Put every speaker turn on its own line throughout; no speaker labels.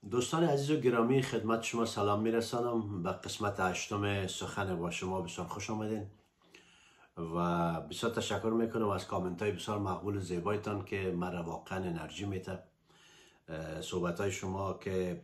دوستان عزیز و گرامی، خدمت شما سلام میرسانم. به قسمت هشتم سخن با شما بسیار خوش آمدین و بسیار تشکر میکنم از کامنت های بسیار مقبول و زیبایتان که مرا واقعا انرژی میده. صحبت های شما که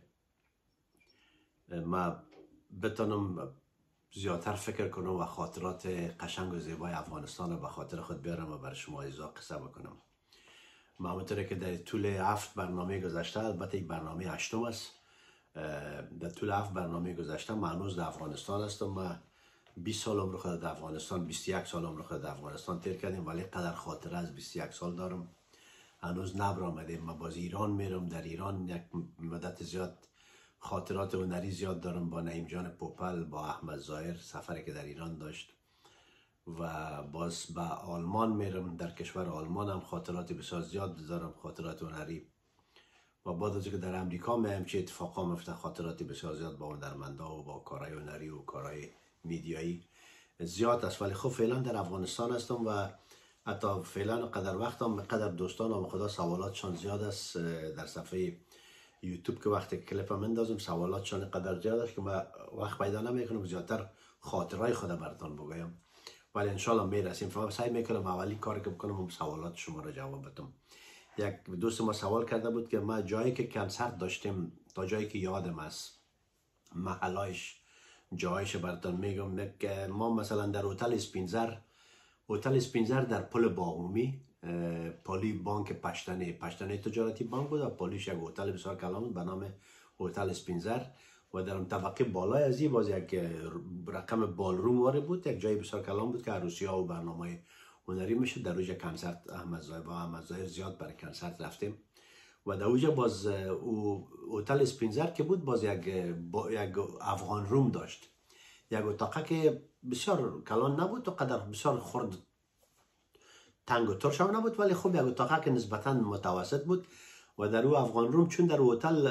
ما بتونم زیادتر فکر کنم و خاطرات قشنگ و زیبای افغانستان رو به خاطر خود بیارم و برای شما ایزا قصه بکنم. همونطوری که در طول 7 برنامه گذشته، البته این برنامه هشتم است، در طول 7 برنامه گذشته من هنوز در افغانستان هستم. من 20 سال عمر خود در افغانستان، 21 سال عمر خود در افغانستان تیر کردیم، ولی قدر خاطره از 21 سال دارم. هنوز نبر آمدیم. من باز ایران میرم. در ایران یک مدت زیاد خاطرات هنری زیاد دارم با نعیم جان پوپل، با احمد ظاهر، سفری که در ایران داشت. و باز به آلمان میرم. در کشور آلمان هم خاطرات بسیار زیاد دارم، خاطرات هنری. و بعد از که در امریکا میام چه اتفاقا میفته، خاطرات بسیار زیاد با هنرمندا و با کارهای هنری و کارهای میدیایی زیاد است. ولی خب فعلا در افغانستان هستم و حتی فعلا قدر وقتم قدر دوستانم خدا سوالاتشان زیاد است. در صفحه یوتیوب که وقتی کلیپ مندازم سوالاتشان قدر زیاد است که من وقت پیدا نمیکنم زیادتر خاطرهای خود براتون بگویم، ولی انشالله میرسیم. فهم سعی میکنم اولی کاری که بکنم سوالات شما را جواب بدم. یک دوست ما سوال کرده بود که ما جایی که کنسرت داشتیم، تا جایی که یادم است محلایش جایش براتون میگم، که ما مثلا در هتل اسپینزر در پل باغومی، پلی بانک پشتنه تجارتی بانک بود و پلیش یک هتل بسیار کلان بود به نام هتل اسپینزر و در اون طبقه بالای از این باز یک رقم بالروم واره بود، یک جای بسیار کلان بود که عروسی ها و برنامه هنری میشه. در اوجه کنسرت احمد ظاهر زیاد برای کنسرت رفتیم و در اوجه باز هتل اسپینزر که بود باز یک افغان روم داشت، یک اتاقه که بسیار کلان نبود و قدر بسیار خرد تنگ و ترش هم نبود، ولی خب یک اتاقه که نسبتا متوسط بود و در او افغان روم چون در هتل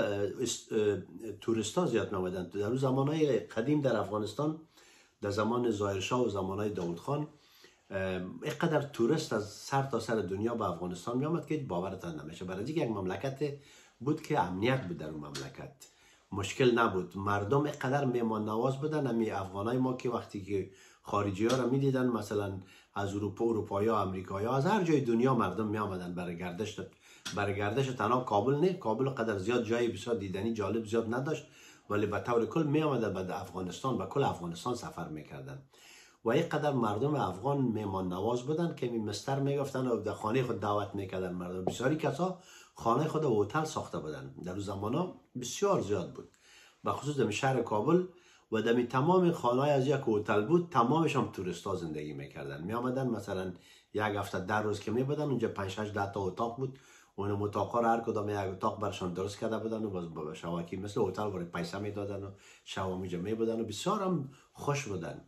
توریستا زیاد نمیدن. در او زمانهای قدیم در افغانستان در زمان ظاهرشاه و زمانهای داود خان اینقدر توریست از سر تا سر دنیا به افغانستان می آمد که باورتان نمیشه. برای اینکه یک مملکت بود که امنیت بود، در اون مملکت مشکل نبود، مردم اینقدر میهمان نواز بودن. همین افغانای ما که وقتی که خارجی ها را می دیدن، مثلا از اروپایی ها، امریکایی ها، از هر جای دنیا مردم می آمدن برای گردش تنها کابل نه، کابل قدر زیاد جای بسیار دیدنی جالب زیاد نداشت، ولی به طور کل می آمدن به افغانستان و کل افغانستان سفر میکردن و این قدر مردم افغان میهمان نواز بودن که مستر میگفتن و در خانه خود دعوت میکردن. مردم بسیاری کسا خانه خود و هتل ساخته بودن. در اون زمانا بسیار زیاد بود، به خصوص در شهر کابل و در تمام خانه از یک هتل بود، تمامش هم توریستا زندگی میکردن. می آمدن مثلا یک هفته 10 روز که می بودن اونجا 5 8 10 تا اتاق بود. اون اتاقا رو هر کدام یک اتاق برشان درست کرده بودن و باز شواکی مثل هتل برای پیسه میدادن و شب اونجا می بودن و بسیار هم خوش بودن.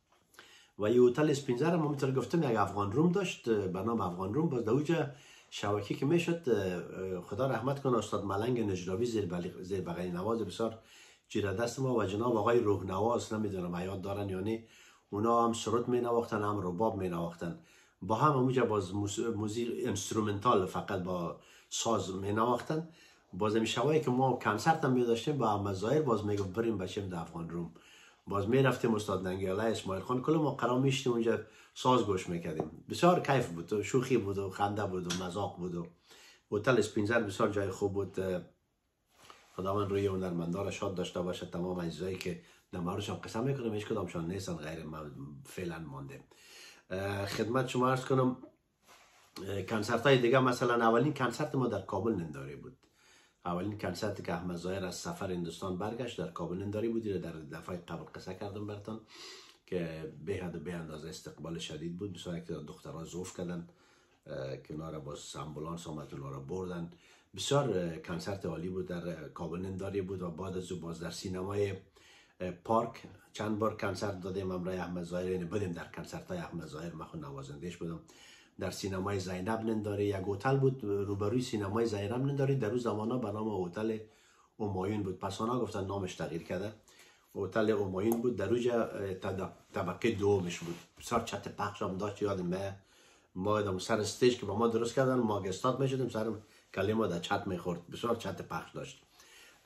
و یه هتل اسپینزر هم همونطور گفتم یک افغان روم داشت به نام افغان روم. باز دوجه شبکی که میشد، خدا رحمت کنه استاد ملنگ نجراوی زیر بغل نواز بسیار جیره دست ما و جناب آقای روح نواز، نمیدونم حیات دارن یا نه، اونا هم سرود می نواختن هم رباب می نواختن با هم اونجا. باز موزیک انسترومنتال فقط با ساز می نواختن. باز می شوایی که ما کنسرت هم می داشتیم با احمد ظاهر، باز می گفت بریم بچیم در افغان روم. باز می رفتیم استاد ننگیاله، اسماعیل خان، کل ما قرار میشتیم اونجا ساز گوش میکردیم. بسیار کیف بود و شوخی بود و خنده بود و مذاق بود و هتل اسپینزر بسیار جای خوب بود. خداوند روی هنرمندا را شاد داشته باشه. تمام عزیزایی که در موردشان قسم میکنم هیچ کدامشان نیستن غیر من فعلا مانده. خدمت شما عرض کنم کنسرت های دیگه، مثلا اولین کنسرت ما در کابل ننداری بود. اولین کنسرتی که احمد ظاهر از سفر هندوستان برگشت در کابل ننداری بود. در دفعه قبل قصه کردم براتون که به حد به اندازه استقبال شدید بود. بسیار که دخترها ذوف کردن که اونا را با امبولانس آمد اونا را بردن. بسیار کنسرت عالی بود، در کابل ننداری بود. و بعد از باز در سینمای پارک چند بار کنسرت دادیم امرای احمد ظاهر، یعنی بدیم در کنسرت های احمد ظاهر، من خود نوازندهش بودم. در سینمای زینب ننداری یک هتل بود روبروی سینمای زینب ننداری، در اون زمانا به نام هتل همایون بود، پس آنها گفتن نامش تغییر کرده، هتل همایون بود. در اونجا طبقه دومش بود، بسیار چت پخش هم داشت. یادم ما در سر استیج که با ما درست کردن، ما گستاد میشدیم، سر کله ما در چت میخورد، بسیار چت پخش داشت.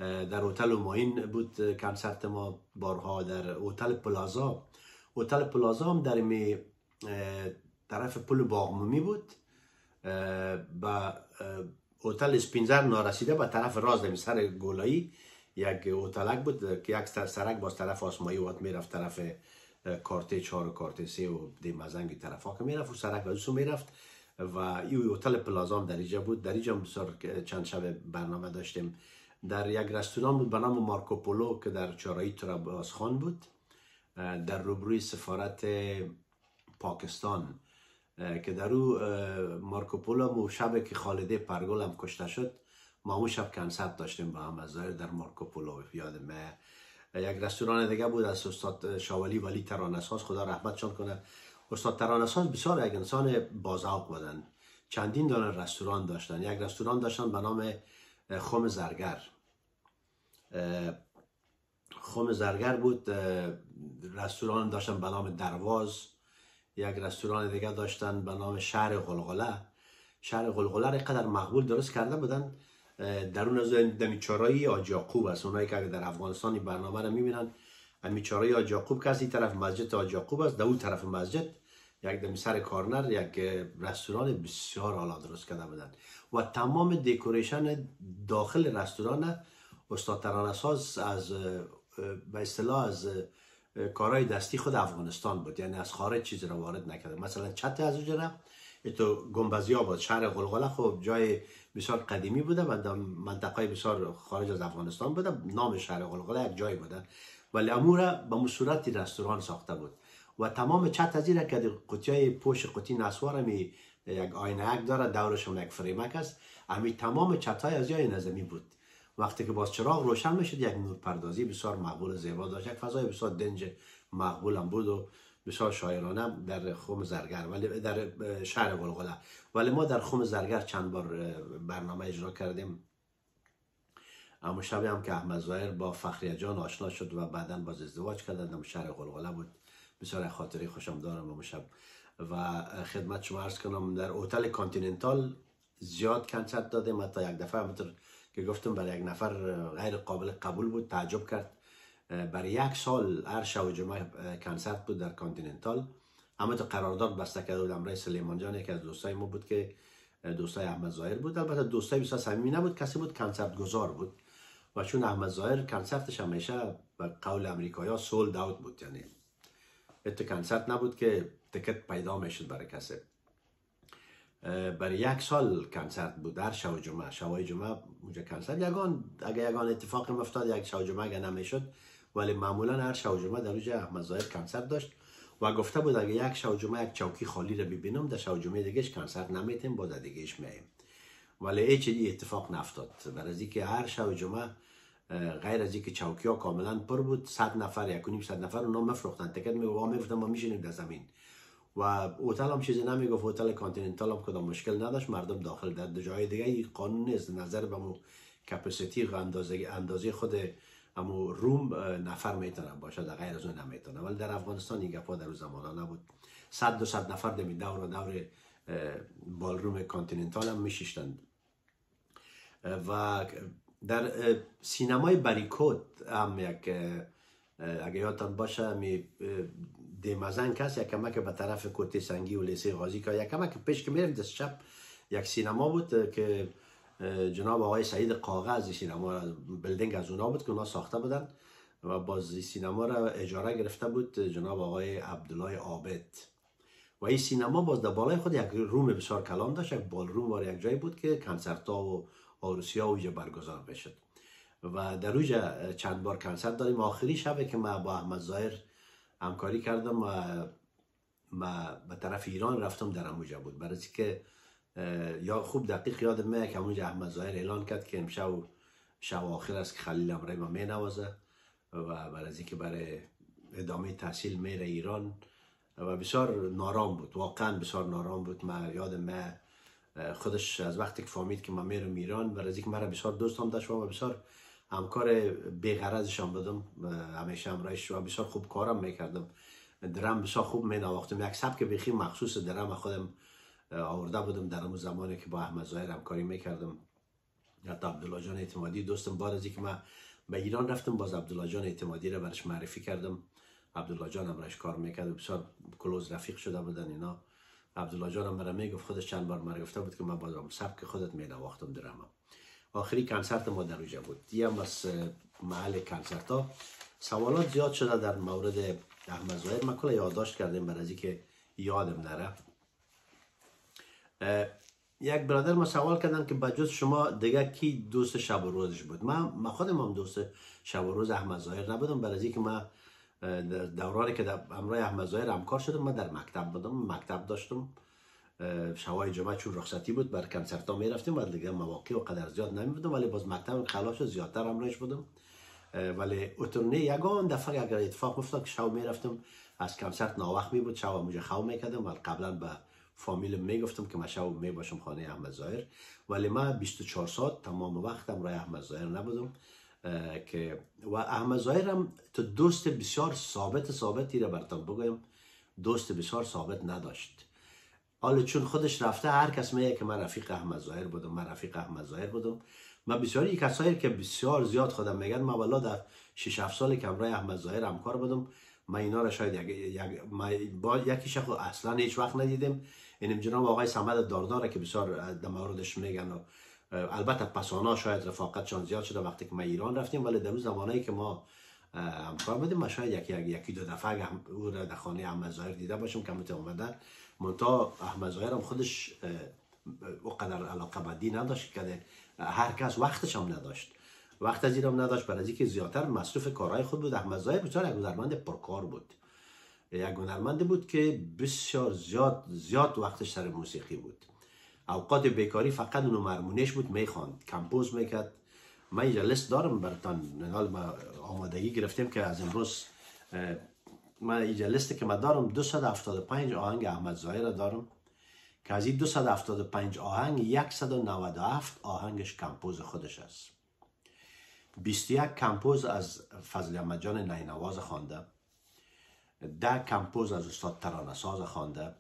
در هتل ماین بود کنسرت ما بارها، در هتل پلازا. هتل پلازا هم در می طرف پل باغمومی بود. با هتل اسپینزر نارسیده به طرف راست در سر گولایی یک هتلک بود که یک سرک باز طرف آسمایی وقت میرفت طرف کارت 4 و کارت 3 و دی مزنگی طرف ها که میرفت و سرک از او میرفت و این هتل پلازا هم در اینجا بود. در اینجا بسیار چند شب برنامه داشتیم. در یک رستوران بود به نام مارکوپولو که در چهارراه طرابلس خان بود، در روبروی سفارت پاکستان، که در او مارکوپولو شب که خالده پرگل هم کشته شد ما اون شب کنسرت داشتیم با احمد ظاهر در مارکوپولو. یادم یک رستوران دیگه بود از استاد شاولی ولی ترانه‌ساز، خدا رحمتشان کنه. استاد ترانه‌ساز بسیار یک انسان باذوق بودن. چندین دانه رستوران داشتن. یک رستوران داشتن به نام خم زرگر. خم زرگر بود. رستوران داشتن به نام درواز. یک رستوران دیگه داشتن به نام شهر غلغله. شهر غلغله را قدر مقبول درست کرده بودن. درون از دمیچارای حاجی یعقوب است. اونایی که در افغانستان این برنامه رو میبینن، دمیچارای حاجی یعقوب که از این طرف مسجد حاجی یعقوب است، در اون طرف مسجد یک دمی سر کارنر یک رستوران بسیار عالی درست کرده بودن و تمام دکوریشن داخل رستوران استاد ترانه‌ساز از به اصطلاح از کارهای دستی خود افغانستان بود، یعنی از خارج چیزی را وارد نکرده. مثلا چت از اونجا تو گنبزی آباد شهر غلغله خب جای بسیار قدیمی بوده و در منطقه بسیار خارج از افغانستان بوده. نام شهر غلغله یک جای بوده ولی امور به صورت رستوران ساخته بود و تمام چت از این که قطعه پوش قطعی نسوار می یک آینه داره، دورش هم یک فریمک است. امی تمام چت های از جای نظامی بود. وقتی که باز چراغ روشن میشد یک نور پردازی بسیار مقبول زیبا داشت. یک فضای بسیار دنج مقبول هم بود و بسیار شاعرانه در خم زرگر، ولی در شهر غلغله. ولی ما در خم زرگر چند بار برنامه اجرا کردیم. اما شبی هم که احمد ظاهر با فخریه جان آشنا شد و بعدا باز ازدواج کردند، در شهر غلغله بود. بسیار خاطره خوشم دارم اون شب. و خدمت شما عرض کنم در هتل کانتیننتال زیاد کنسرت دادیم. حتی یک دفعه همونطور که گفتم برای یک نفر غیر قابل قبول بود، تعجب کرد. برای یک سال هر شب و جمعه کنسرت بود در کانتیننتال. اما تو قرارداد بسته کرده بود امرای سلیمان جان، یکی از دوستای ما بود که دوستای احمد ظاهر بود. البته دوستای بسیار صمیمی نبود، کسی بود کنسرت گزار بود و چون احمد ظاهر کنسرتش همیشه به قول امریکایی‌ها سولد اوت بود، یعنی ات کنسرت نبود که تکت پیدا میشد برای کسی. برای یک سال کنسرت بود در شب و جمعه. شبای جمعه اونجا کنسرت اگه یگان اتفاقی افتاد یک شب و جمعه اگه نمیشد، ولی معمولا هر شب و جمعه در اونجا احمد ظاهر کنسرت داشت و گفته بود اگه یک شب و جمعه یک چوکی خالی رو ببینم در شب و جمعه دیگهش کنسرت نمیتیم، با دیگهش میایم. ولی هیچ اتفاق نفتاد. برای اینکه هر شب و جمعه غیر از اینکه چوکی ها کاملا پر بود، 100 نفر 1.5 نفر اونا مفروختن تکت میگفتن ما میشینیم در زمین و هتل هم چیزی نمیگفت. هتل کانتیننتال هم کدام مشکل نداشت، مردم داخل. در جای دیگه قانون نیست، نظر به مو کپاسیتی و اندازه خود امو روم نفر میتونه باشه، در غیر از اون نمیتونه. ولی در افغانستان این گپا در اون زمانا نبود. 100-200 نفر دمی دور بالروم کانتیننتال هم میشیشتند. و در سینمای بریکوت هم یک اگه یادتان باشه می دیمزن کس یک کمک به طرف کوتی سنگی و لیسه غازی که یک کمک پیش که میرفت دست چپ یک سینما بود که جناب آقای سعید قاغه سینما بلدینگ از اونا بود که اونا ساخته بودن و باز سینما را اجاره گرفته بود جناب آقای عبدالله عابد. و این سینما باز در بالای خود یک روم بسیار کلان داشت، یک بالروم و یک جایی بود که کنسرت ها و عروسی ها اونجا برگزار بشد و در اونجا چند بار کنسرت داریم. آخری شبه که من با احمد ظاهر همکاری کردم و من به طرف ایران رفتم در اونجا بود. برای که یا خوب دقیق یادم میاد که اونجا احمد ظاهر اعلان کرد که امشب شب آخر است که خلیل امرای ما می نوازه و برای اینکه برای ادامه تحصیل میره ایران و بسیار نارام بود، واقعا بسیار نارام بود. من یادم خودش از وقتی که فهمید که من میرم ایران، برای اینکه مرا بسیار دوستم داشت و بسیار همکار بی‌غرضشان بودم، همیشه همراهش و بسیار خوب کارم میکردم. درم بسیار خوب مینواختم. یک سبک بخیر مخصوص درم خودم آورده بودم در اون زمانی که با احمد ظاهر همکاری میکردم حتی عبدالله جان اعتمادی دوستم، بعد از اینکه من به ایران رفتم باز عبدالله جان اعتمادی را برش معرفی کردم. عبدالله جان هم برش کار میکرد، بسیار کلوز رفیق شده بودن اینا. عبدالله جان هم برای میگفت، خودش چند بار مرا گفته بود که من بازم سبک خودت مینواختم درام. آخری کنسرت ما در اونجا بود. یه هم از محل کنسرت ها سوالات زیاد شده در مورد احمد ظاهر. من کلا یادداشت کردم برای اینکه یادم نره. یک برادر ما سوال کردن که بجز شما دیگه کی دوست شب و روزش بود؟ من خودم هم دوست شب و روز احمد ظاهر نبودم، برای اینکه من دورانی که در همراه احمد ظاهر همکار شدم من در مکتب بودم، مکتب داشتم. شبای جمعه چون رخصتی بود بر کنسرت ها میرفتیم و دیگه مواقع و قدر زیاد نمیبودم، ولی باز مکتب خلاص زیادتر همراهش بودم. ولی اترنه یگان دفعه اگر اتفاق افتاد که شب میرفتم از کنسرت ناوقت می بود، شب موجه خو میکردم و قبلا به فامیل میگفتم که من شب می باشم خانه احمد ظاهر. ولی من 24 ساعت تمام وقتم رای احمد ظاهر نبودم. که و احمد ظاهر هم تو دوست بسیار ثابتی را براتون بگویم، دوست بسیار ثابت نداشت. حالا چون خودش رفته هر کس میگه که من رفیق احمد ظاهر بودم، من رفیق احمد ظاهر بودم. من بسیاری کسایی که بسیار زیاد خودم میگن من والا در 6 7 سالی که همراه احمد ظاهر همکار بودم، من اینا را شاید یکیش خود اصلا هیچ وقت ندیدم. اینم جناب آقای صمد دارداره که بسیار در موردش میگن. البته پسانا شاید رفاقتشان زیاد شده وقتی که ما ایران رفتیم، ولی در اون زمانهایی که ما همکار بودیم من شاید یکی دو دفعه او را در خانه احمد ظاهر دیده باشم که مت اومدن. منتها احمد ظاهر هم خودش اونقدر علاقه بدی نداشت که هر کس وقتش هم نداشت، وقت از اینم نداشت، برای اینکه زیادتر مصروف کارهای خود بود. احمد ظاهر بسیار یک هنرمند پرکار بود، یک هنرمند بود که بسیار زیاد وقتش سر موسیقی بود. اوقات بیکاری فقط اونو مرمونش بود، میخواند، کمپوز میکرد. من اینجا لیست دارم براتون، حال ما آمادگی گرفتیم که از امروز من اینجا لیستی که من دارم 275 آهنگ احمد ظاهر دارم که از این 275 آهنگ 197 آهنگش کمپوز خودش است. 21 کمپوز از فضل احمد جان نینواز خوانده، 10 کمپوز از استاد ترانه ساز خوانده،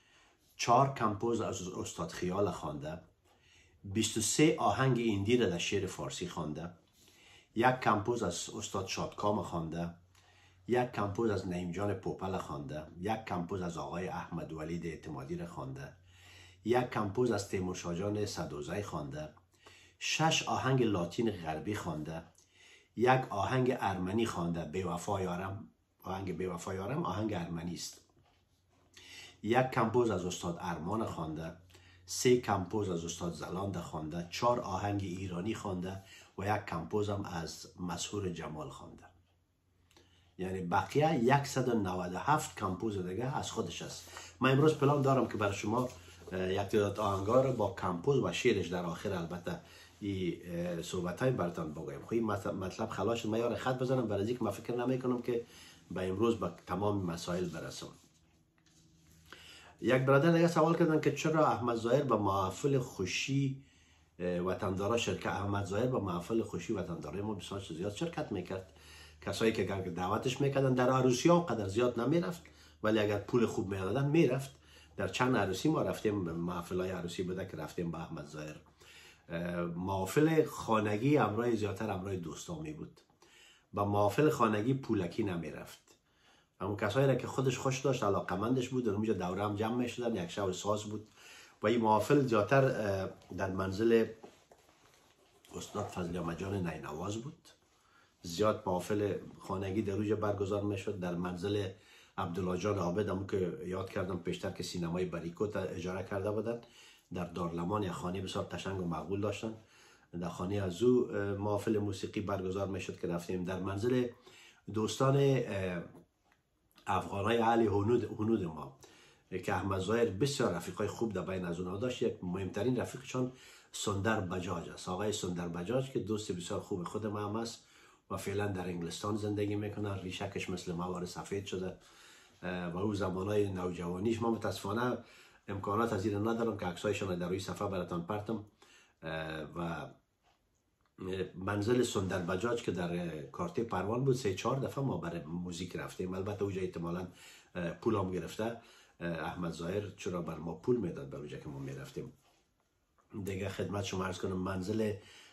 4 کمپوز از استاد خیال خوانده، 23 آهنگ ایندی را در شعر فارسی خوانده، 1 کمپوز از استاد شادکام خوانده، 1 کمپوز از نعیم جان پوپل خوانده، 1 کمپوز از آقای احمد ولید اعتمادی را خوانده، 1 کمپوز از تیمور شاه جان صدوزی خوانده، 6 آهنگ لاتین غربی خوانده، 1 آهنگ ارمنی خوانده، بی‌وفا یارم. آهنگ بی‌وفا یارم آهنگ ارمنی است. 1 کمپوز از استاد ارمان خوانده، 3 کمپوز از استاد زلاند خوانده، 4 آهنگ ایرانی خوانده و 1 کمپوز هم از مسحور جمال خوانده. یعنی بقیه 197 کمپوز دیگه از خودش است. من امروز پلان دارم که برای شما یک تعداد آهنگا رو با کمپوز و شعرش در آخر البته این صحبت های براتون بگویم. خب این مطلب خلاص شد. من یار خط بزنم برای اینکه من فکر نمیکنم که به امروز با تمام مسائل برسم. یک برادر دیگه سوال کردن که چرا احمد ظاهر به محافل خوشی وطندارا شرکت احمد ظاهر به محافل خوشی وطندارای ما بسیار زیاد شرکت میکرد. کسایی که دعوتش میکردن در عروسی ها قدر زیاد نمیرفت، ولی اگر پول خوب میدادن میرفت. در چند عروسی ما رفتیم، محافل های عروسی بوده که رفتیم با احمد ظاهر. محافل خانگی امرای زیادتر امرای دوستامی بود. با محافل خانگی پولکی نمیرفت. همون کسایی را که خودش خوش داشت، علاقمندش بود، اونجا دوره هم جمع میشدن، یک شب ساز بود. و این محافل زیادتر در منزل استاد فضل احمد جان نینواز بود. زیاد محافل خانگی در اونجا برگزار میشد. در منزل عبدالله جان عابد هم که یاد کردم پیشتر که سینمای بریکوت اجاره کرده بودن، در دارلمان یک خانه بسیار قشنگ و مقبول داشتن. در خانه از او محافل موسیقی برگزار میشد که رفتیم. در منزل دوستان افغانای اهل هنود ما که احمد ظاهر بسیار رفیقای خوب در بین از اونها داشت. یک مهمترین رفیقشان سندر بجاج است، آقای سندر بجاج که دوست بسیار خوب خود ما هم است و فعلا در انگلستان زندگی میکنه. ریشکش مثل موار سفید شده و او زمانای نوجوانیش، ما متاسفانه امکانات از این ندارم که عکسایشان در روی صفحه براتون پرتم. و منزل سندر بجاج که در کارته پروان بود 3-4 دفعه ما برای موزیک رفتیم. البته اونجا احتمالاً پول هم گرفته احمد ظاهر، چرا بر ما پول میداد بر اونجا که ما میرفتیم. دیگه خدمت شما عرض کنم منزل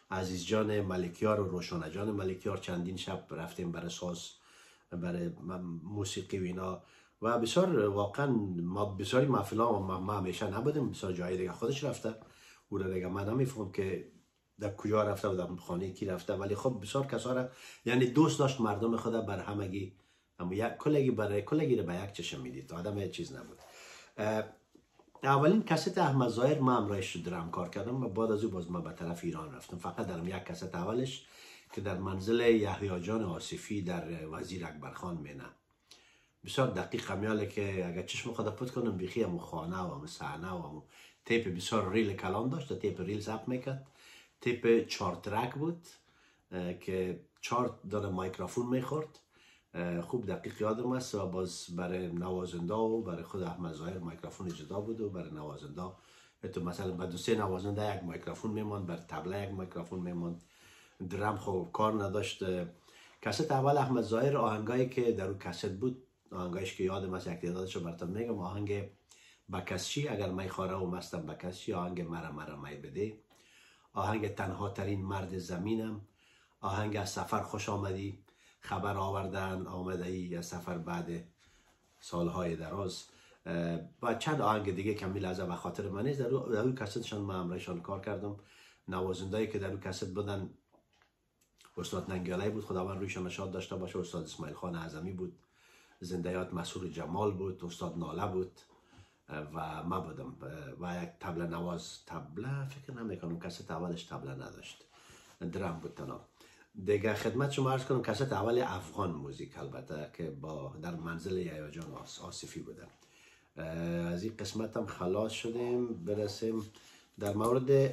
عزیز جان ملکیار و روشن جان ملکیار چندین شب رفتیم برای ساز، برای موسیقی و اینا و بسیار واقعا ما بسیاری محفلا و ما همیشه نبودیم، بسیار جای دیگه خودش رفته او را دیگه من نمیفهم که در کجا رفته و در خانه کی رفته، ولی خب بسیار کسا را یعنی دوست داشت مردم خدا بر همگی، اما یک کلگی برای کلگی را به یک چشم میدید، آدم هیچ چیز نبود. اولین کست احمد ظاهر ما همراهش درام کار کردم و بعد از او باز ما به طرف ایران رفتم. فقط دارم یک کست اولش که در منزل یحیی جان آصفی در وزیر اکبرخان مینه، بسیار دقیق میاله که اگر چشم خدا پت کنم بیخی همو خانه و همو صحنه و همو تیپ بسیار ریل کلان داشت، تیپ ریل ضبط میکرد، تیپ 4 ترک بود که 4 دانه مایکروفون میخورد، خوب دقیق یادم است. و باز برای نوازنده و برای خود احمد ظاهر مایکروفون جدا بود و برای نوازنده تو مثلا بعد 2-3 نوازنده یک مایکروفون میموند، برای طبله یک مایکروفون میموند، درام خوب کار نداشت. کست اول احمد ظاهر آهنگایی که در اون کست بود، آهنگایش که یادم است یک تعدادشو براتون میگم، آهنگ بکسچی اگر می خواره و مستم بکسچی، آهنگ مرا می بده، آهنگ تنها ترین مرد زمینم، آهنگ از سفر خوش آمدی، خبر آوردن آمده ای از سفر بعد سالهای دراز و چند آهنگ دیگه که می لحظه و خاطر من نیست. در اون کستشان ما همراهشان کار کردم. نوازندهایی که در اون کست بودن استاد ننگیالی بود، خداوند رویشان شاد داشته باشه، استاد اسماعیل خان اعظمی بود، زنده‌یاد مسرور جمال بود، استاد ناله بود و ما بودم و یک طبله نواز، طبله فکر نمیکنم کست اولش طبله نداشت، درام بود تنها. دیگه خدمت شما عرض کنم کست اول افغان موزیک البته که با در منزل یحیی جان آصفی بودن. از این قسمت هم خلاص شدیم، برسیم در مورد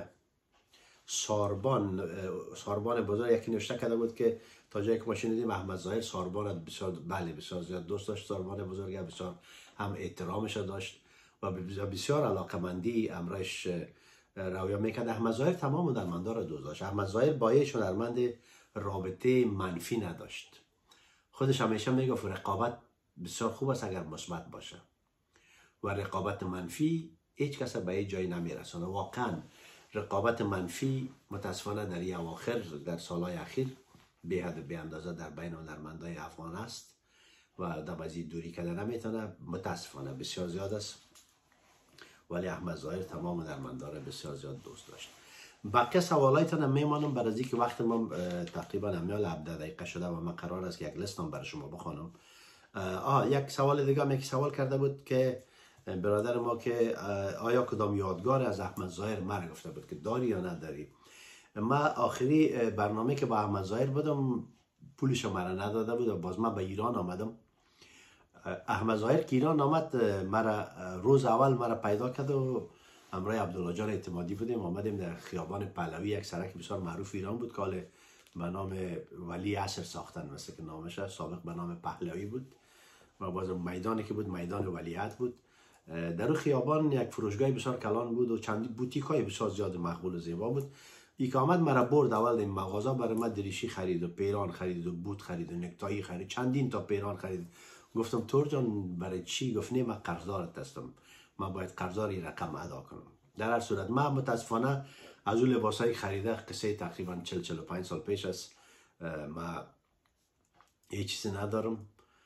ساربان بزرگ. یکی نوشته کرده بود که تا جایی که ما شنیدیم احمد ظاهر ساربان بسیار بسیار زیاد دوست داشت، ساربان بزرگ بسیار هم احترامش داشت و بسیار علاقمندی امرش رویا میکرد. احمد ظاهر تمام هنرمندا را دوست داشت. احمد ظاهر با هیچ هنرمند رابطه منفی نداشت. خودش همیشه میگفت رقابت بسیار خوب است اگر مثبت باشه و رقابت منفی هیچ کس به هیچ جایی نمیرسونه. واقعا رقابت منفی متاسفانه در این اواخر در سالهای اخیر به حد به اندازه در بین هنرمندای افغان است و در بعضی دوری کردن نمیتونه، متاسفانه بسیار زیاد است. ولی احمد ظاهر تمام هنرمندا را بسیار زیاد دوست داشت. بقیه سوالایتان میمانم برای اینکه وقت ما تقریبا همیال 17 دقیقه شده و من قرار است که یک لیستم برای شما بخوانم. یک سوال دیگه هم سوال کرده بود که برادر ما که آیا کدام یادگار از احمد ظاهر مرا گفته بود که داری یا نداری. ما آخری برنامه که با احمد ظاهر بودم پولش مرا نداده بود و باز من به ایران آمدم. احمد ظاهر که ایران آمد مرا روز اول مرا پیدا کرد و همراه عبدالله جان اعتمادی بودیم، آمدیم در خیابان پهلوی، یک سرک بسیار معروف ایران بود که به نام ولی عصر ساختن، مثل که نامش سابق به نام پهلوی بود و باز میدانی که بود میدان ولیعت بود. در اون خیابان یک فروشگاه بسیار کلان بود و چند بوتیک های بسیار زیاد مقبول و زیبا بود. یک آمد مرا برد اول این مغازه، برای من دریشی خرید و پیران خرید و بوت خرید و نکتایی خرید، چندین تا پیران خرید. گفتم تور جان برای چی؟ گفت نه من قرضدارت هستم، من باید قرضداری رقم ادا کنم. در هر صورت من متاسفانه از اون لباسای خریده قصه تقریبا 40-45 سال پیش است، من هیچ چیزی ندارم.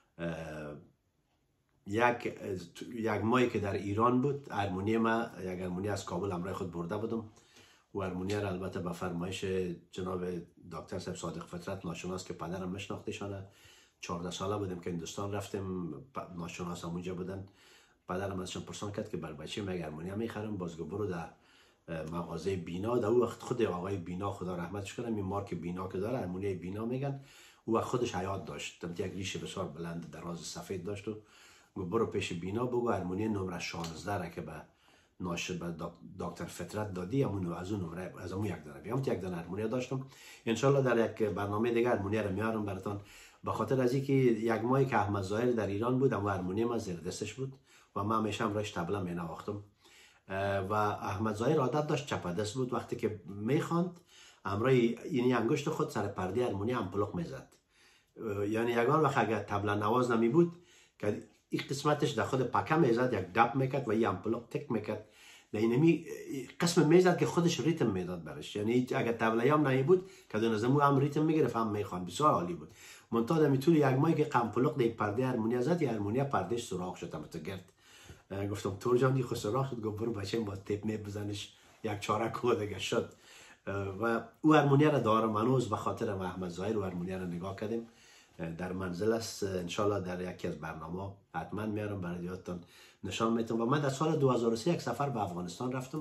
یک ماهی که در ایران بود ارمونی ما، یک ارمونی از کابل همراه خود برده بودم و ارمونی را البته به فرمایش جناب دکتر صاحب صادق فطرت ناشناس که پدرم میشناختشانه، 14 ساله بودیم که هندوستان رفتیم، ناشناس هم اونجا بودن. پدرم ازشان پرسان کرد که بر بچه من ارمونی میخرم، بازگو برو در مغازه بینا. در اون وقت خود آقای بینا خدا رحمتش کنه، این مارک بینا که داره ارمونی بینا میگن، او خودش حیات داشت، یک ریش بسیار بلند دراز سفید داشت و برو پیش بینا بگو ارمونی نمره 16 را که به دکتر فطرت دادی همون از اون نمره از اون یک دانه بیام. یک دانه ارمونی داشتم، انشالله در یک برنامه دیگه ارمونی رو میارم براتون. به خاطر از اینکه یک ماهی که احمد ظاهر در ایران بود اما ارمونی من زیر دستش بود و من همیشه همراهش طبله می نواختم و احمد ظاهر عادت داشت چپ دست بود، وقتی که میخواند همراه یعنی انگشت خود سر پرده ارمونی امپلق میزد، یعنی یگان وقت اگر طبله نواز نمی بود که این قسمتش در خود پکه میزد یک دب میکرد و این امپلق تک میکرد، اینمی قسم میزد که خودش ریتم میداد برش، یعنی اگر طبله هم نمی بود که دو نظمو هم ریتم میگرفت هم میخوان، بسیار عالی بود. منتها در طول یک ماهی که قمپلق یک پرده هرمونیا زد، یک هرمونیا پردهش سوراخ شد تو گرد. گفتم تور جان خود سوراخ شد، گفت برو بچه با تیپ می بزنش یک چاره کو دیگه شد. و او هرمونیا را دارم هنوز به خاطر احمد ظاهر. و هرمونیا را نگاه کردیم در منزل است، انشالله در یکی از برنامه حتما میارم برای یادتان نشان میتونم. و من در سال 2003 یک سفر به افغانستان رفتم.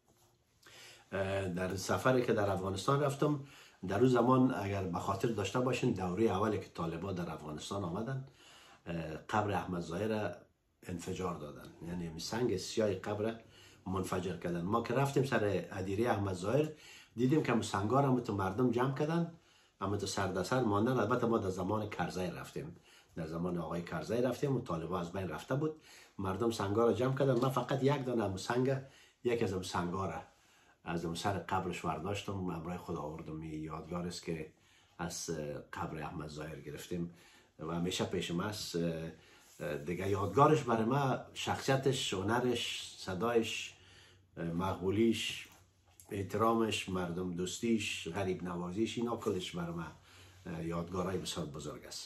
در سفری که در افغانستان رفتم در اون زمان اگر به خاطر داشته باشین دوره اولی که طالبان در افغانستان آمدن قبر احمد ظاهر انفجار دادن، یعنی سنگ سیاه قبر منفجر کردن. ما که رفتیم سر ادیره احمد ظاهر دیدیم که سنگار هم تو مردم جمع کردن، اما تو سر ماندن. البته ما در زمان کرزی رفتیم، در زمان آقای کرزی رفتیم و طالبان از بین رفته بود، مردم سنگار رو جمع کردن. من فقط یک دانه سنگ، یک از سنگار از سر قبرش برداشتم، امرای خود آوردم. یادگار است که از قبر احمد ظاهر گرفتیم و همیشه پیشم است دیگه. یادگارش برای ما شخصیتش، هنرش، صدایش، مقبولیش، احترامش، مردم دوستیش، غریب نوازیش، اینا کلش برای ما یادگارهای بسیار بزرگ است.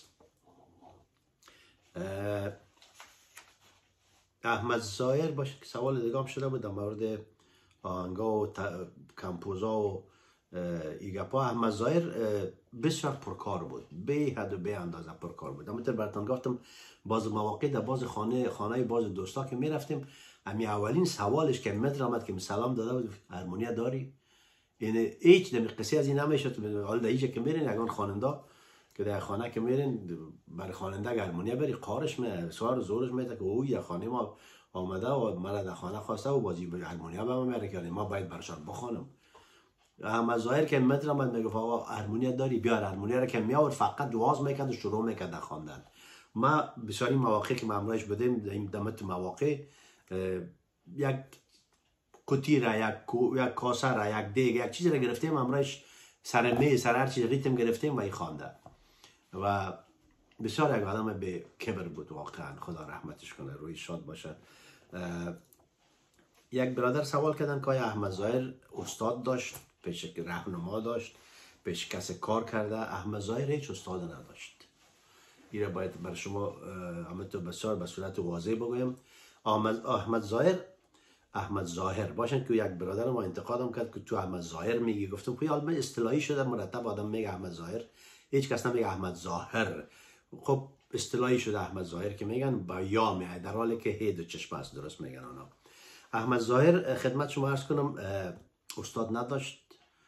احمد ظاهر باشه که سوال دیگه هم شده بود در مورد آهنگا و کمپوزا و ایگپا. احمد ظاهر بسیار پرکار بود، به حد و به اندازه پرکار بود. همونطور براتون گفتم باز مواقع در باز خانه باز دوستا که میرفتیم، امی اولین سوالش که مدر آمد که سلام داده بود هرمونیا داری؟ یعنی هیچ دمی قصه از این نمیشد. حالا در اینجا که میرین یگان خواننده که در خانه که میرین برای خواننده هرمونیا بری قارش می سوار زورش میده که او یا خانه ما آمده و مرا در خانه خواسته و بازی هرمونیا به ما میاره که ما باید برشان بخوانم. احمد ظاهر که مدر آمد میگفت آقا هرمونیا داری؟ بیار. هرمونیا را که میآورد فقط دواز میکرد و شروع میکرد در خواندن. ما بسیاری مواقع که ممنوعش بدیم در این دمت مواقع یک کتی را، یک کاسه را، یک دیگ، یک چیزی را گرفتیم امرایش سر می سر هر چیز ریتم گرفتیم و ای خوانده. و بسیار یک آدم به کبر بود واقعا، خدا رحمتش کنه، روی شاد باشه. یک برادر سوال کردن که احمد ظاهر استاد داشت، پیش راهنما داشت، پیش کسی کار کرده؟ احمد ظاهر هیچ استاد نداشت. این را باید بر شما تو بسیار به صورت واضح بگویم. احمد ظاهر باشن که یک برادر ما انتقادم کرد که تو احمد ظاهر میگی. گفتم که حالا اصطلاحی شده مرتب آدم میگه احمد ظاهر، هیچ کس نمیگه احمد ظاهر. خب اصطلاحی شده احمد ظاهر که میگن با یا میاد، در حالی که هی دو چشم است، درست میگن اونا. احمد ظاهر خدمت شما عرض کنم استاد نداشت،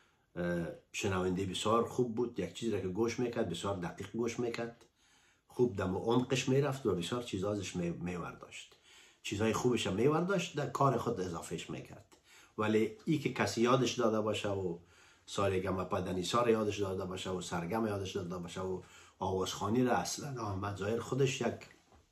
شنونده بسیار خوب بود، یک چیزی را که گوش میکرد بسیار دقیق گوش میکرد، خوب دم و عمقش میرفت و بسیار چیزا ازش میورداشت، چیزای خوبش هم میورداشت، در کار خود اضافهش میکرد. ولی ای که کسی یادش داده باشه و سارگم پدنیسا را یادش داده باشه و سرگم یادش داده باشه و آوازخوانی را، اصلا احمد ظاهر خودش یک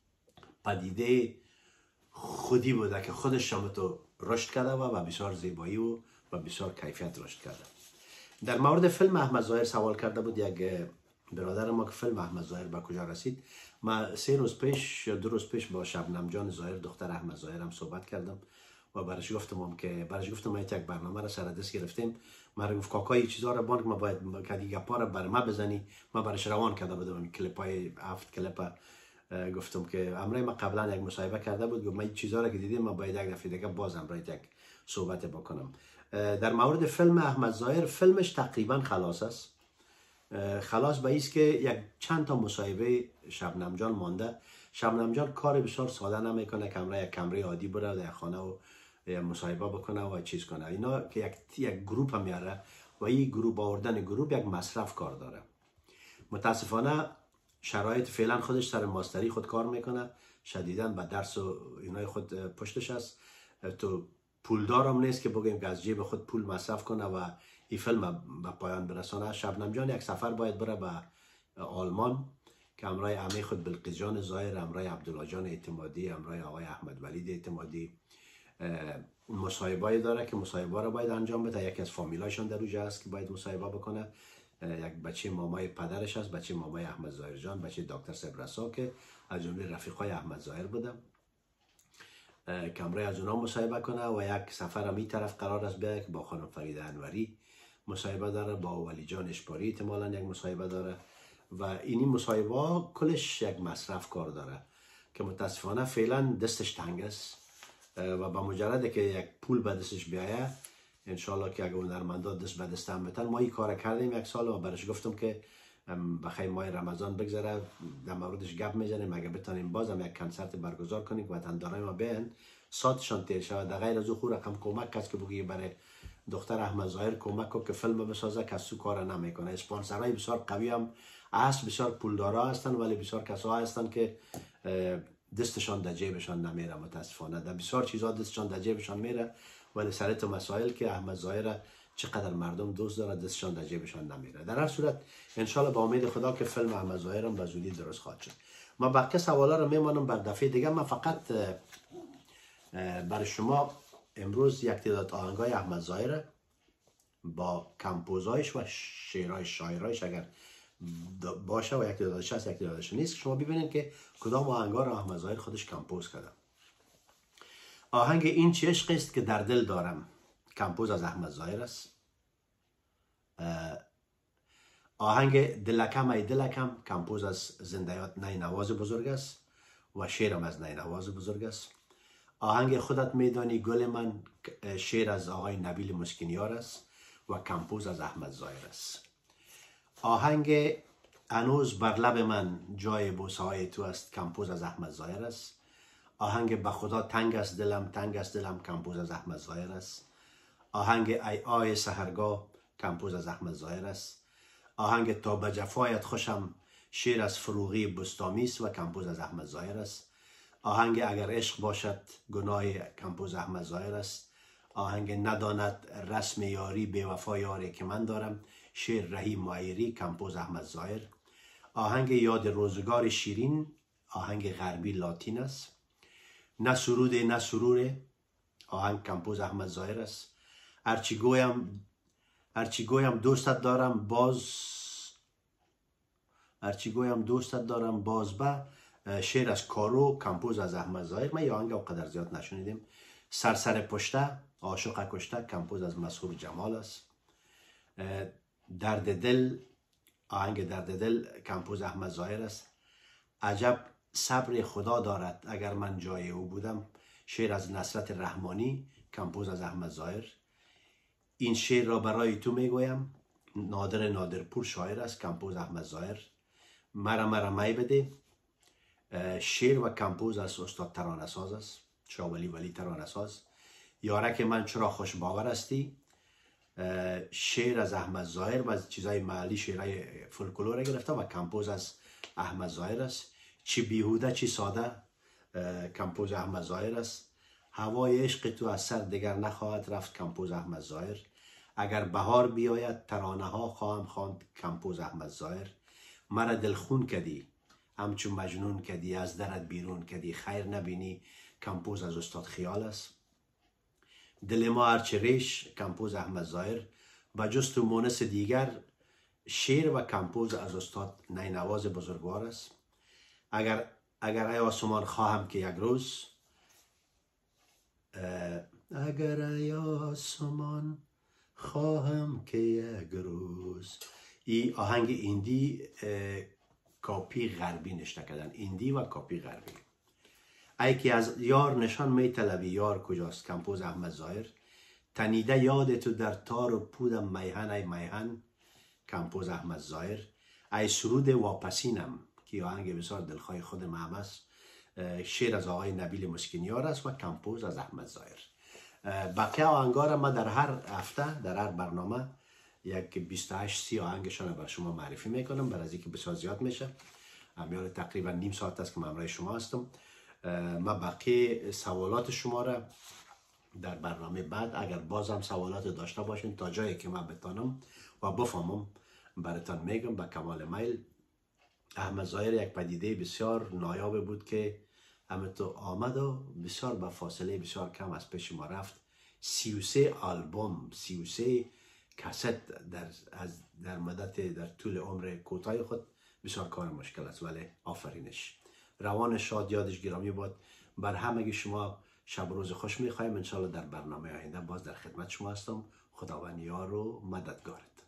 پدیده خودی بوده که خودش هم تو رشد کرده و بسیار زیبایی و بسیار کیفیت رشد کرده. در مورد فیلم احمد ظاهر سوال کرده بود یک برادر ما که فیلم احمد ظاهر به کجا رسید. ما 3 روز پیش یا 2 روز پیش با شبنم جان ظاهر دختر احمد ظاهر هم صحبت کردم و برش گفتم ما یک برنامه را سر دست گرفتیم. ما گفت کاکای چیزا را بان که ما باید کدی گپا را بر ما بزنی. ما برش روان کرده بودم کلیپای 7 کلیپ. گفتم که امرای ما قبلا یک مصاحبه کرده بود، گفت ما این چیزا را که دیدیم ما باید یک دفعه دیگه باز امرای یک صحبت بکنم. در مورد فیلم احمد ظاهر، فیلمش تقریبا خلاص است. خلاص به ایست که یک چند تا مصاحبه شبنم جان مانده. شبنم جان کار بسیار ساده نمیکنه، یک کمره عادی بره در خانه و مصاحبه بکنه و چیز کنه. اینا که یک گروپ هم میاره و این گروپ آوردن گروپ یک مصرف کار داره. متاسفانه شرایط فعلا خودش سر ماستری خود کار میکنه، شدیداً به درس و اینای خود پشتش است. تو پولدار هم نیست که بگیم که از جیب خود پول مصرف کنه و این فیلم به پایان برسانه. شبنم جان یک سفر باید بره به آلمان که امرای عمه خود بلقیس جان ظاهر، امرای عبدالله جان اعتمادی، امرای آقای احمد ولید اعتمادی مصاحبه داره که مصاحبه را باید انجام بده. یکی از فامیلاشون در اونجا است که باید مصاحبه بکنه. یک بچه مامای پدرش است، بچه مامای احمد ظاهر جان، بچه دکتر سبرسا که از جمله رفیقای احمد ظاهر بوده. کمره از اونا مصاحبه کنه و یک سفر هم این طرف قرار است بیاید که با خانم فریده انوری مصاحبه داره، با ولی جان اشپاری احتمالاً یک مصاحبه داره و اینی مصاحبه کلش یک مصرف کار داره که متاسفانه فعلا دستش تنگ است و با مجرد که یک پول به دستش بیایه انشالله که اگر هنرمندا دست به دست هم بتن. ما این کار کردیم یک سال و برش گفتم که بخیر ماه رمضان بگذره در موردش گپ میزنیم اگه بتانیم بازم یک کنسرت برگزار کنیم که وطندارای ما بیان ساعتشان تیر شود. در غیر از او رقم کمک کس که بگی برای دختر احمد ظاهر کمک کو که فیلم بسازه کسو کار نمیکنه. اسپانسرای بسیار قوی هم هست، بسیار پولدارا هستن ولی بسیار کسا هستن که دستشان در جیبشان نمیره. متاسفانه در بسیار چیزا دستشان در جیبشان میره ولی سر مسائل که احمد ظاهر چقدر مردم دوست داره دستشان در جیبشان نمیره. در هر صورت انشالله با امید خدا که فیلم احمد ظاهر هم به زودی درست خواهد شد. ما بقیه سوالا رو میمانم بر دفعه دیگه. من فقط برای شما امروز یک تعداد آهنگای احمد ظاهر با کمپوزایش و شعرهای شاعرایش اگر باشه و یک تعدادش هست یک تعدادش نیست شما ببینید که کدام آهنگا رو احمد ظاهر خودش کمپوز کرده. آهنگ این چه عشق است که در دل دارم کمپوز از احمد ظاهر است. آهنگ دلکم ای دلکم کمپوز از زندیات نینواز بزرگ است و شعرم از نینواز بزرگ است. آهنگ خودت میدانی گل من شعر از آقای نبیل مسکینیار است و کمپوز از احمد ظاهر است. آهنگ هنوز بر لب من جای بوسه های تو است کمپوز از احمد ظاهر است. آهنگ به خدا تنگ است دلم کمپوز از احمد ظاهر است. آهنگ ای آی سحرگاه کمپوز از احمد ظاهر است. آهنگ تا به جفایت خوشم شعر از فروغی بستامی است و کمپوز از احمد ظاهر است. آهنگ اگر عشق باشد گناه کمپوز احمد ظاهر است. آهنگ نداند رسم یاری بی وفا یاری که من دارم شعر رحیم معیری کمپوز احمد ظاهر. آهنگ یاد روزگار شیرین آهنگ غربی لاتین است. نه سرود نه سروره آهنگ کمپوز احمد ظاهر است. هرچی گویم دوستت دارم باز به شعر از کارو کمپوز از احمد ظاهر. من یه آهنگ اونقدر زیاد نشنیدیم. سرسر پشته عاشق کشته کمپوز از مسحور جمال است. درد دل آهنگ درد دل کمپوز احمد ظاهر است. عجب صبر خدا دارد اگر من جای او بودم شعر از نصرت رحمانی کمپوز از احمد ظاهر. این شعر را برای تو میگویم نادرپور شاعر است کمپوز احمد ظاهر. مرا می بده شعر و کمپوز از استاد ترانه ساز است شاه ولی ترانه ساز. یارک من چرا خوش باور استی شعر از احمد ظاهر و از چیزای محلی شعرهای فولکلور گرفته و کمپوز از احمد ظاهر است. چی بیهوده چی ساده کمپوز احمد ظاهر است. هوای عشق تو از سر دیگر نخواهد رفت کمپوز احمد ظاهر. اگر بهار بیاید ترانه ها خواهم خواند کمپوز احمد ظاهر. مرا دلخون کردی همچون مجنون کردی از درت بیرون کردی خیر نبینی کمپوز از استاد خیال است. دل ما هرچه ریش کمپوز احمد ظاهر. و جست و مونس دیگر شعر و کمپوز از استاد نینواز بزرگوار است. اگر ای آسمان خواهم که یک روز اگر ای آسمان خواهم که یک روز. این آهنگ ایندی کاپی غربی نشته کردن. ایندی و کاپی غربی. ای که از یار نشان می طلبی یار کجاست کمپوز احمد ظاهر. تنیده یاد تو در تار و پودم میهن ای میهن کمپوز احمد ظاهر. ای سرود واپسینم که آهنگ بسیار دلخواه خود هم است شعر از آقای نبیل مسکینیار است و کمپوز از احمد ظاهر. بقیه آهنگا را ما در هر هفته در هر برنامه یک 28-30 آهنگشان بر شما معرفی میکنم برای از اینکه بسیار زیاد میشه. میان تقریبا نیم ساعت است که من همراه شما هستم. ما بقیه سوالات شما را در برنامه بعد اگر بازم سوالات داشته باشین تا جایی که من بتانم و بفهمم براتون میگم به کمال میل. احمد ظاهر یک پدیده بسیار نایاب بود که همینطور آمد و بسیار به فاصله بسیار کم از پیش ما رفت. 33 آلبوم 33 کست در مدت در طول عمر کوتاه خود بسیار کار مشکل است ولی آفرینش. روان شاد یادش گرامی باد بر همگی شما شب و روز خوش میخوایم. انشالله در برنامه آینده باز در خدمت شما هستم. خداوند یار و مددگارت.